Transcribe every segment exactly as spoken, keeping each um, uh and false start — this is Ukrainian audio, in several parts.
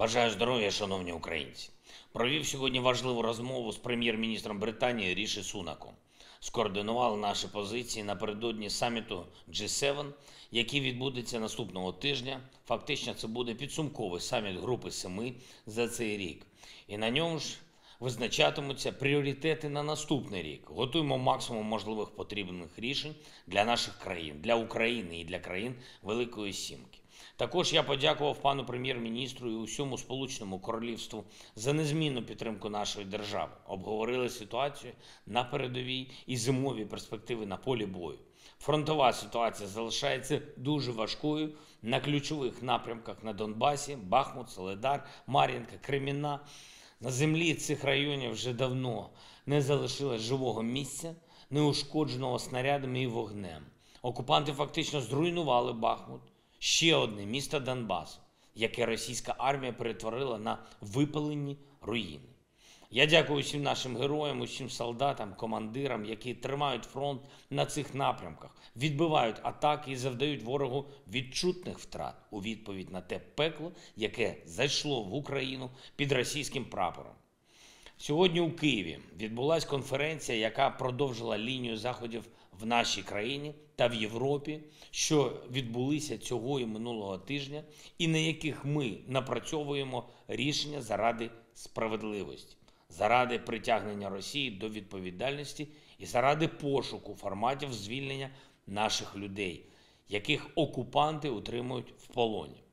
Бажаю здоров'я, шановні українці. Провів сьогодні важливу розмову з прем'єр-міністром Британії Ріші Сунаком. Скоординували наші позиції напередодні саміту джі севен, який відбудеться наступного тижня. Фактично, це буде підсумковий саміт Групи Семи за цей рік. І на ньому ж визначатимуться пріоритети на наступний рік. Готуємо максимум можливих потрібних рішень для наших країн, для України і для країн Великої Сімки. Також я подякував пану прем'єр-міністру і усьому Сполученому Королівству за незмінну підтримку нашої держави. Обговорили ситуацію на передовій і зимові перспективи на полі бою. Фронтова ситуація залишається дуже важкою на ключових напрямках на Донбасі: Бахмут, Солидар, Мар'їнка, Кремінна. На землі цих районів вже давно не залишилось живого місця, неушкодженого снарядами і вогнем. Окупанти фактично зруйнували Бахмут, ще одне місто Донбасу, яке російська армія перетворила на випалені руїни. Я дякую усім нашим героям, усім солдатам, командирам, які тримають фронт на цих напрямках, відбивають атаки і завдають ворогу відчутних втрат у відповідь на те пекло, яке зайшло в Україну під російським прапором. Сьогодні у Києві відбулася конференція, яка продовжила лінію заходів в нашій країні та в Європі, що відбулися цього і минулого тижня, і на яких ми напрацьовуємо рішення заради справедливості, заради притягнення Росії до відповідальності і заради пошуку форматів звільнення наших людей, яких окупанти утримують в полоні.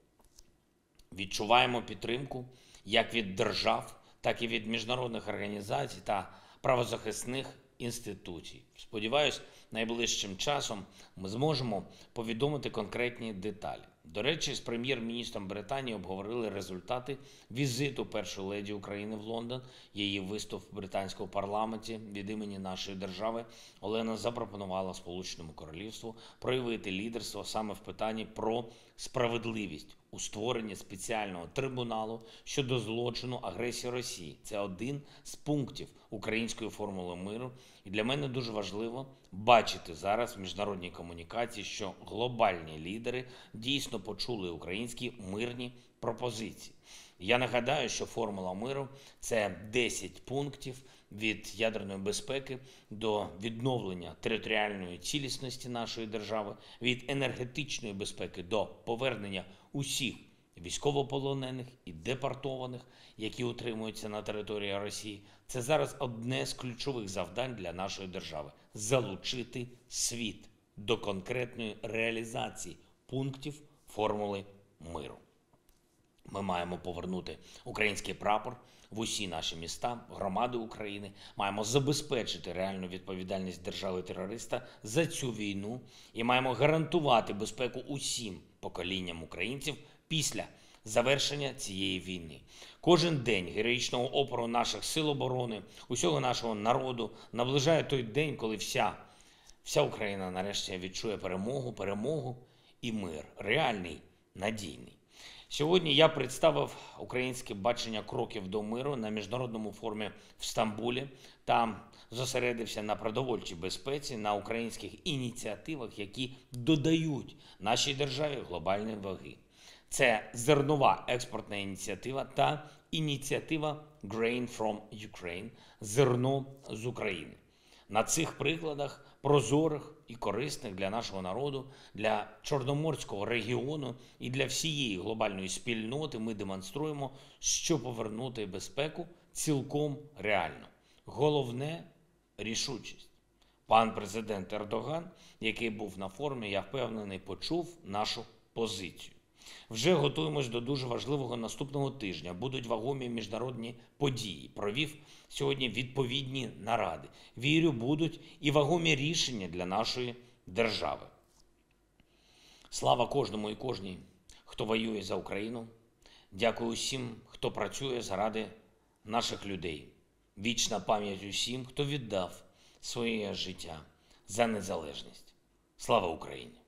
Відчуваємо підтримку як від держав, так і від міжнародних організацій та правозахисних інституцій. Сподіваюсь, найближчим часом ми зможемо повідомити конкретні деталі. До речі, з прем'єр-міністром Британії обговорили результати візиту першої леді України в Лондон. Її виступ в британському парламенті від імені нашої держави Олена запропонувала Сполученому Королівству проявити лідерство саме в питанні про справедливість у створенні спеціального трибуналу щодо злочину агресії Росії. Це один з пунктів української формули миру. І для мене дуже важливо бачити зараз в міжнародній комунікації, що глобальні лідери дійсно почули українські мирні пропозиції. Я нагадаю, що формула миру – це десять пунктів від ядерної безпеки до відновлення територіальної цілісності нашої держави, від енергетичної безпеки до повернення усіх військовополонених і депортованих, які утримуються на території Росії. Це зараз одне з ключових завдань для нашої держави – залучити світ до конкретної реалізації пунктів формули миру. Ми маємо повернути український прапор в усі наші міста, громади України. Маємо забезпечити реальну відповідальність держави-терориста за цю війну і маємо гарантувати безпеку усім поколінням українців після завершення цієї війни. Кожен день героїчного опору наших сил оборони, усього нашого народу наближає той день, коли вся, вся Україна нарешті відчує перемогу, перемогу і мир. Реальний, надійний. Сьогодні я представив українське бачення кроків до миру на міжнародному форумі в Стамбулі. Там зосередився на продовольчій безпеці, на українських ініціативах, які додають нашій державі глобальної ваги. Це зернова експортна ініціатива та ініціатива Grain from Ukraine – зерно з України. На цих прикладах, прозорих і корисних для нашого народу, для Чорноморського регіону і для всієї глобальної спільноти ми демонструємо, що повернути безпеку цілком реально. Головне – рішучість. Пан президент Ердоган, який був на форумі, я впевнений, почув нашу позицію. Вже готуємось до дуже важливого наступного тижня. Будуть вагомі міжнародні події. Провів сьогодні відповідні наради. Вірю, будуть і вагомі рішення для нашої держави. Слава кожному і кожній, хто воює за Україну. Дякую усім, хто працює заради наших людей. Вічна пам'ять усім, хто віддав своє життя за незалежність. Слава Україні!